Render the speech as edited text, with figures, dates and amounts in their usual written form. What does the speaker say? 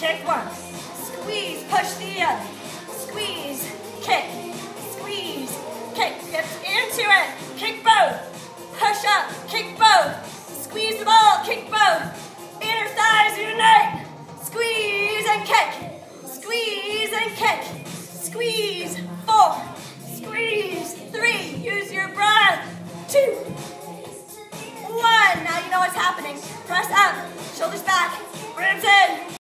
kick one. Squeeze, push the other. Squeeze, kick. Squeeze, kick. Get into it. Kick both. Push up, kick both. Squeeze the ball, kick both. Inner thighs unite. Squeeze and kick. Squeeze and kick. Squeeze. 4. Squeeze. 3. Use your breath. 2. 1. Now you know what's happening. Press up. Shoulders back. Ribs in.